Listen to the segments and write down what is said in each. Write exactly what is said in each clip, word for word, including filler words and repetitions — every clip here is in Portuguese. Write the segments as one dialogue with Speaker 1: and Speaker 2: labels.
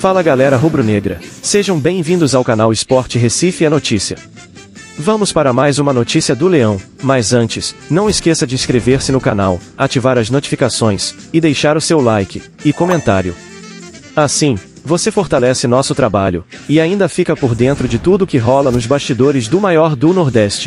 Speaker 1: Fala galera rubro-negra, sejam bem-vindos ao canal Esporte Recife é Notícia. Vamos para mais uma notícia do Leão, mas antes, não esqueça de inscrever-se no canal, ativar as notificações, e deixar o seu like e comentário. Assim, você fortalece nosso trabalho, e ainda fica por dentro de tudo que rola nos bastidores do maior do Nordeste.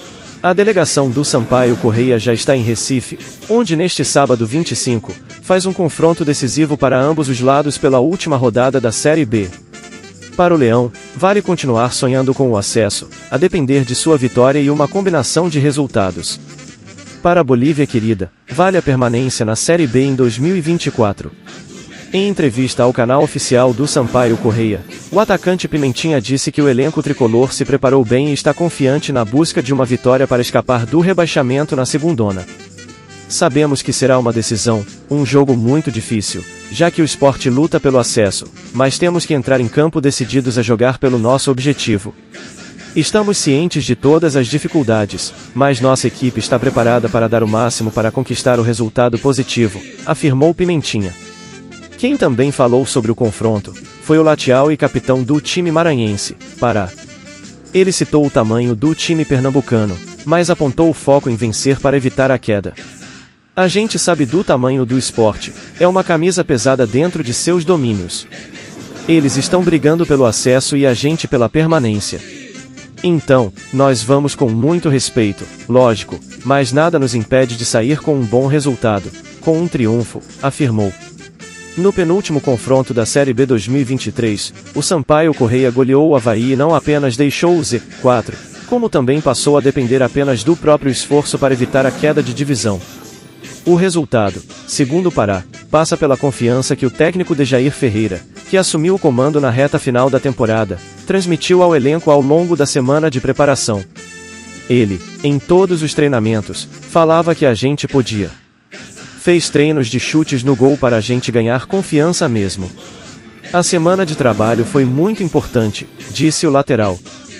Speaker 1: A delegação do Sampaio Corrêa já está em Recife, onde neste sábado vinte e cinco, faz um confronto decisivo para ambos os lados pela última rodada da Série B. Para o Leão, vale continuar sonhando com o acesso, a depender de sua vitória e uma combinação de resultados. Para a Bolívia querida, vale a permanência na Série B em dois mil e vinte e quatro. Em entrevista ao canal oficial do Sampaio Corrêa, o atacante Pimentinha disse que o elenco tricolor se preparou bem e está confiante na busca de uma vitória para escapar do rebaixamento na segundona. Sabemos que será uma decisão, um jogo muito difícil, já que o Sport luta pelo acesso, mas temos que entrar em campo decididos a jogar pelo nosso objetivo. Estamos cientes de todas as dificuldades, mas nossa equipe está preparada para dar o máximo para conquistar o resultado positivo, afirmou Pimentinha. Quem também falou sobre o confronto foi o lateral e capitão do time maranhense, Pará. Ele citou o tamanho do time pernambucano, mas apontou o foco em vencer para evitar a queda. A gente sabe do tamanho do Sport, é uma camisa pesada dentro de seus domínios. Eles estão brigando pelo acesso e a gente pela permanência. Então, nós vamos com muito respeito, lógico, mas nada nos impede de sair com um bom resultado, com um triunfo, afirmou. No penúltimo confronto da Série B dois mil e vinte e três, o Sampaio Corrêa goleou o Avaí e não apenas deixou o Z quatro, como também passou a depender apenas do próprio esforço para evitar a queda de divisão. O resultado, segundo o Pará, passa pela confiança que o técnico Dejair Ferreira, que assumiu o comando na reta final da temporada, transmitiu ao elenco ao longo da semana de preparação. Ele, em todos os treinamentos, falava que a gente podia. Fez treinos de chutes no gol para a gente ganhar confiança mesmo. A semana de trabalho foi muito importante, disse o lateral.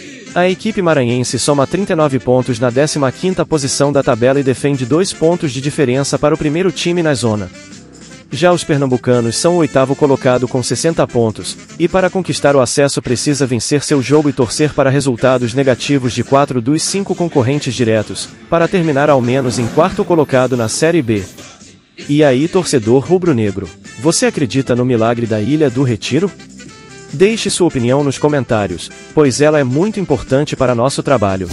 Speaker 1: A equipe maranhense soma trinta e nove pontos na décima quinta posição da tabela e defende dois pontos de diferença para o primeiro time na zona. Já os pernambucanos são o oitavo colocado com sessenta pontos, e para conquistar o acesso precisa vencer seu jogo e torcer para resultados negativos de quatro dos cinco concorrentes diretos, para terminar ao menos em quarto colocado na Série B. E aí, torcedor rubro-negro, você acredita no milagre da Ilha do Retiro? Deixe sua opinião nos comentários, pois ela é muito importante para nosso trabalho.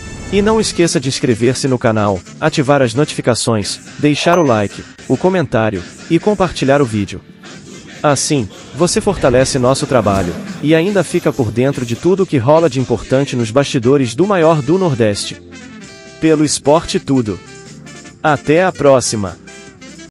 Speaker 1: E não esqueça de inscrever-se no canal, ativar as notificações, deixar o like, o comentário, e compartilhar o vídeo. Assim, você fortalece nosso trabalho, e ainda fica por dentro de tudo o que rola de importante nos bastidores do maior do Nordeste. Pelo Esporte Tudo. Até a próxima!